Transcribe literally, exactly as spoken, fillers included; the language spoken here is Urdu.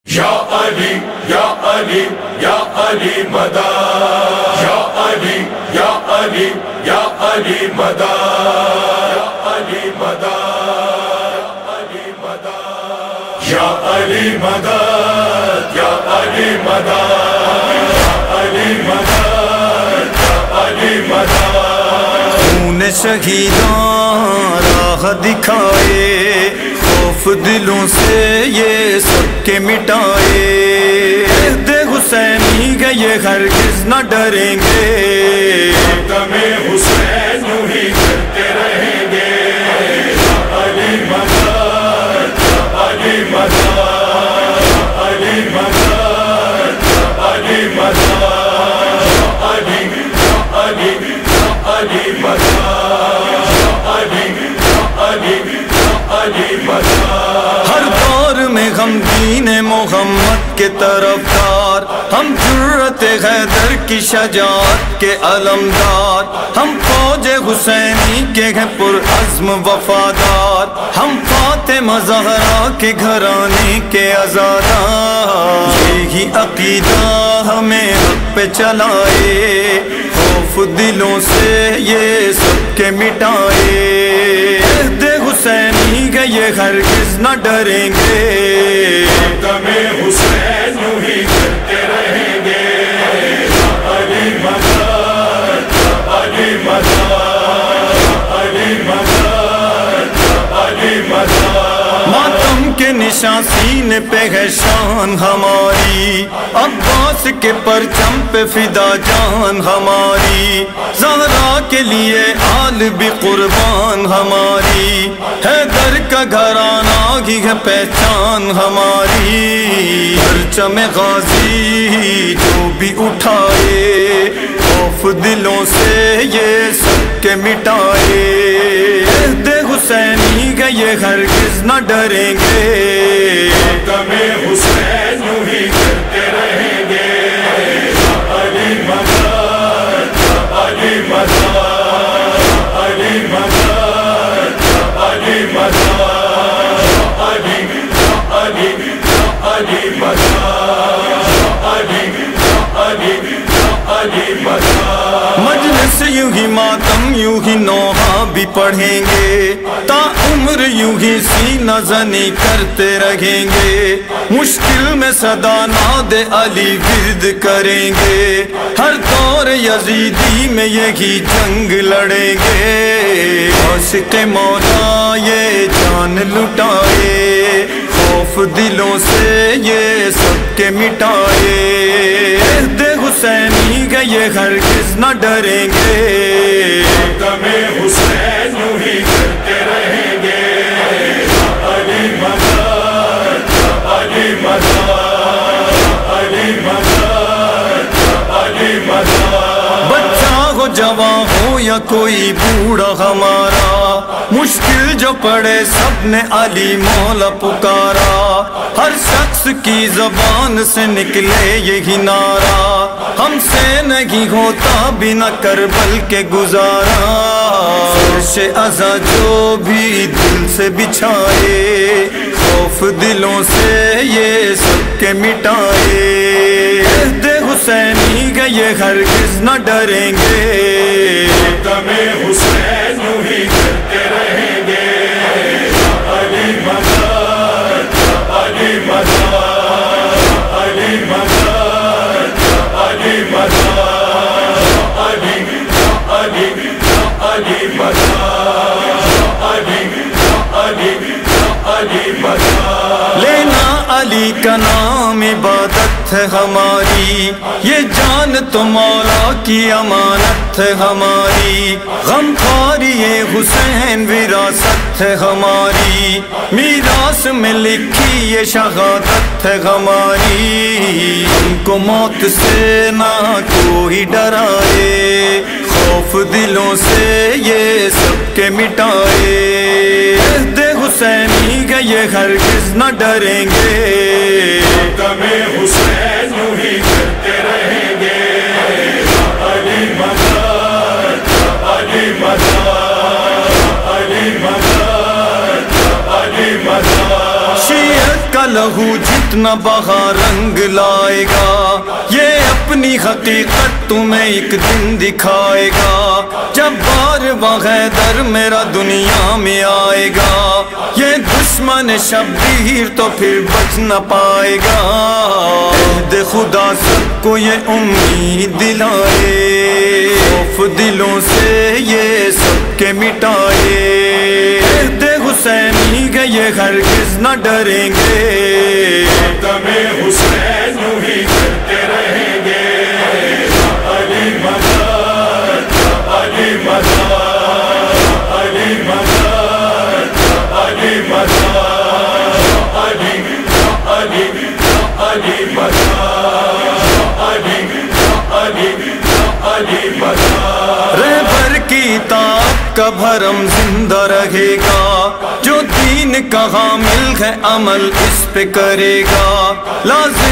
یا علی یا علی یا علی مدد، یا علی یا علی یا علی مدد، یا علی مدد، یا علی مدد، یا علی مدد، یا علی مدد، یا علی مدد۔ خون شہیداں راہ دکھائے، خوف دلوں سے یہ سب کے مٹائے، عہد حسینی کا یہ ہرگز نہ ڈریں گے، مقدم حسین یوں ہی کرتے رہیں گے۔ یا علی مدد، یا علی مدد، یا علی مدد، یا علی مدد، یا علی یا علی یا علی مدد، یا علی یا علی یا علی مدد۔ ہر دور میں ہم دین محمد کے طرفدار، ہم جرت حیدر کی شجاعت کے علمدار، ہم فوج حسینی کے ہیں پرعزم وفادار، ہم فاطمہ زہرا کے گھرانے کے عزادار۔ یہی عقیدہ ہمیں حق پہ چلائے، خوف دلوں سے یہ سب کے مٹائے، عہد حسینی کا یہ ہرگز نہ ڈریں گے، مقدم حسین یوں ہی کرتے رہیں گے۔ یا علی مدد، یا علی مدد، یا علی مدد، یا علی مدد۔ ماتم کے نشان سینے پہ ہے شان ہماری، عباس کے پرچم پہ فدا جان ہماری، زہرا کے لیے آل بھی قربان ہماری، حیدر کا گھرانہ ہی ہے پہچان ہماری۔ پرچم غازی جو بھی اٹھائے، خوف دلوں سے یہ سب کے مٹائے، عہد حسینی کا یہ ہرگز نہ ڈریں گے، مقدم حسین یوں ہی کرتے رہیں گے۔ یا علی مدد، یا علی مدد، یا علی مدد، یا علی مدد، یا علی یا علی یا علی مدد، یا علی یا علی یا علی مدد۔ مجلس یوں ہی ماتم یوں ہی نوحہ بھی پڑھیں گے، تا عمر یوں ہی سینہ زنی کرتے رہیں گے، مشکل میں صدا ناد علی ورد کریں گے، ہر دور یزیدی میں یہی جنگ لڑیں گے، عاشق مولا یہ جان لٹائے، خوف دلوں سے یہ سب کے مٹائے، عہد حسینی کا یہ ہرگز نہ ڈریں گے، مقدم حسین یوں ہی کرتے رہیں گے۔ یا علی مدد، یا علی مدد، یا علی مدد، یا علی مدد۔ بچہ ہو جوان ہو یا کوئی بوڑھا ہمارا، مشکل جو پڑے سب نے علی مولا پکارا، ہر شخص کی زبان سے نکلے یہی نعرہ، ہم سے نہیں ہوتا بنا کربل کے گزارا، فرش عزا جو بھی دل سے بچھائے، خوف دلوں سے یہ سب کے مٹائے، عہد حسینی کا یہ ہرگز نہ ڈریں گے، مقدم حسین یوں ہی کرتے رہیں گے۔ یا علی مدد، یا علی مدد، یا علی مدد، یا علی مدد، یا علی یا علی یا علی مدد، یا علی یا علی یا علی مدد۔ لینا علی کا نام عبادت ہے ہماری، یہ جان تو مولا کی امانت ہے ہماری، غم خواری حسین وراثت ہے ہماری، میراث میں لکھی یہ شہادت ہے ہماری، ہم کو موت سے نہ کوئی ڈرائے، خوف دلوں سے یہ سب کے مٹائے، عہد حسینی کا یہ ہرگز نہ ڈریں گے، مقدم حسین یوں ہی کرتے رہیں گے۔ یا علی مدد، یا علی مدد، یا علی مدد، یا علی مدد۔ شیعت کا لہو جتنا بہا رنگ لائے گا، یہ اپنی حقیقت تمہیں ایک دن دکھائے گا، جب بار حیدر میرا دنیا میں آئے گا، یہ دشمن شبیر تو پھر بچ نہ پائے گا۔ عہد خدا سب کو یہ امید دلائے، خوف دلوں سے یہ سب کے مٹائے، عہد حسینی کے یہ ہرگز نہ ڈریں گے، ماتم حسین یوں ہی کرتے رہیں گے۔ یا علی مدد، یا علی مدد، یا علی مدد، یا علی مدد، یا علی، یا علی، یا علی مدد، یا علی، یا علی، یا علی مدد۔ رہبر کی اطاعت کا بھرم زندہ رہے گا، جو دین کا حامل ہے عمل اس پہ کرے گا، لازم